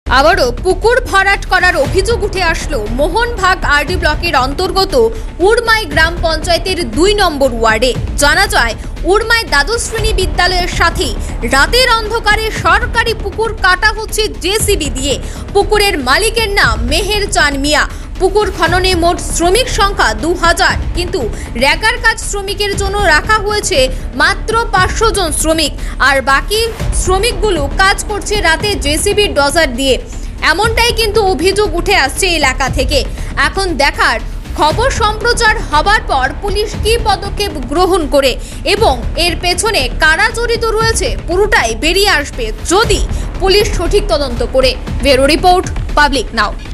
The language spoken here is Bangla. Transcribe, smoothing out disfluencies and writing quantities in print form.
আবারও পুকুর ভরাট করার অভিযোগ উঠে আসলো মোহনভাগ আরডি ব্লকের অন্তর্গত উড়মাই গ্রাম পঞ্চায়েতের ২ নম্বর ওয়ার্ডে। জানা যায়, উড়মাই দ্বাদশ শ্রেণী বিদ্যালয়ের সাথেই রাতের অন্ধকারে সরকারি পুকুর কাটা হচ্ছে জেসিবি দিয়ে। পুকুরের মালিকের নাম মেহের চান মিয়া। পুকুর খননে মোট শ্রমিক সংখ্যা ২০০০, কিন্তু রেগার কাজ শ্রমিকের জন্য রাখা হয়েছে মাত্র ৫০০ জন শ্রমিক, আর বাকি শ্রমিকগুলো কাজ করছে রাতে জেসিবির ডজার দিয়ে। এমনটাই কিন্তু অভিযোগ উঠে আসছে এলাকা থেকে। এখন দেখার খবর সম্প্রচার হবার পর পুলিশ কী পদক্ষেপ গ্রহণ করে এবং এর পেছনে কারা জড়িত রয়েছে পুরোটাই বেরিয়ে আসবে যদি পুলিশ সঠিক তদন্ত করে। ব্যুরো রিপোর্ট, পাবলিক নাও।